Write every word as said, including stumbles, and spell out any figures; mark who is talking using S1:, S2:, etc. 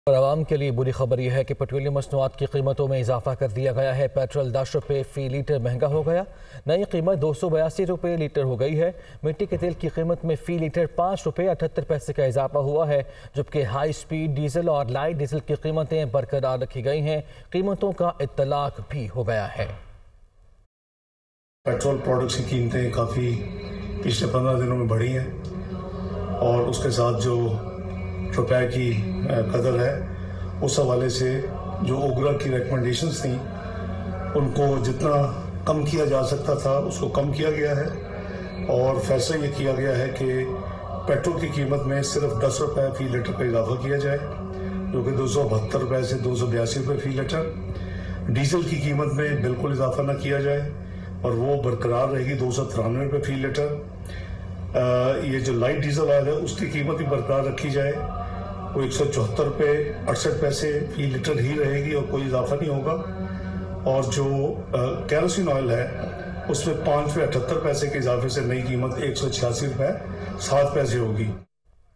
S1: और आवाम के लिए बुरी खबर यह है कि पेट्रोलियम मसनूआत की कीमतों में इजाफा कर दिया गया है। पेट्रोल दस रुपये फ़ी लीटर महंगा हो गया। नई कीमत दो सौ बयासी रुपये लीटर हो गई है। मिट्टी के तेल की कीमत में फ़ी लीटर पाँच रुपये अठहत्तर पैसे का इजाफा हुआ है, जबकि हाई स्पीड डीजल और लाइट डीजल की कीमतें बरकरार रखी गई हैं। कीमतों का इत्तलाक भी हो गया है।
S2: पेट्रोल प्रोडक्ट्स की कीमतें काफ़ी पिछले पंद्रह दिनों में बढ़ी हैं और उसके साथ जो रुपए की कदर है उस हवाले से जो ओगरा की रिकमेंडेशंस थी उनको जितना कम किया जा सकता था उसको कम किया गया है और फैसला ये किया गया है कि पेट्रोल की कीमत में सिर्फ दस रुपये फ़ी लीटर का इजाफा किया जाए, जो कि दो सौ बहत्तर रुपये से दो सौ बयासी रुपये फ़ी लीटर। डीजल की कीमत में बिल्कुल इजाफा ना किया जाए और वो बरकरार रहेगी दो सौ तिरानवे रुपये फ़ी लीटर। ये जो लाइट डीजल आयल है उसकी कीमत भी बरकरार रखी जाए, वो एक सौ चौहत्तर रुपये अड़सठ पैसे फी लीटर ही रहेगी और कोई इजाफा नहीं होगा। और जो कैरोसिन ऑयल है उसमें पाँच रुपये अठहत्तर पैसे के इजाफे से नई कीमत एक सौ छियासी रुपये सात पैसे होगी।